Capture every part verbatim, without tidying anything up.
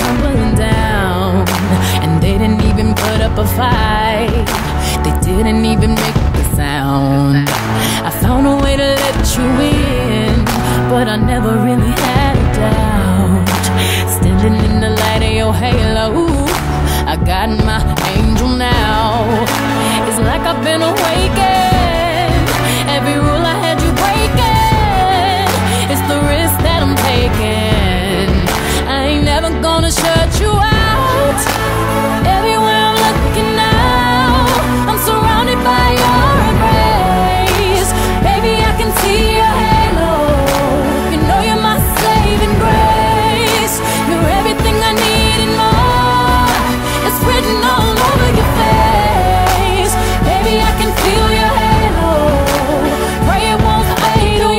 tumbling down, and they didn't even put up a fight. They didn't even make a sound. I found a way to let you in, but I never really had a doubt. Standing in the light of your halo, I got my angel now. It's like I've been awakened. Every rule I had you breaking, it's the risk that I'm taking. I ain't never gonna shut you out. Everywhere I'm looking now, I'm surrounded by your embrace. Baby, I can see your halo. You know you're my saving grace. You're everything I need and more. It's written all over your face. Baby, I can feel your halo. Pray it won't fade away.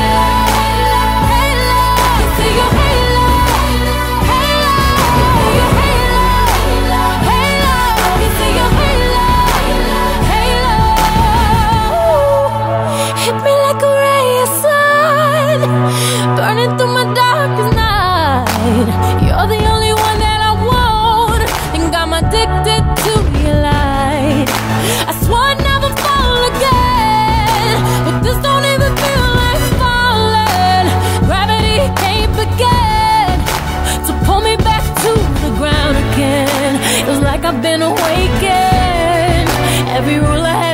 Burning through my darkest night. You're the only one that I want, and I'm addicted to your light. I swore I'd never fall again, but this don't even feel like falling. Gravity can't begin to pull me back to the ground again. It was like I've been awakened. Every rule I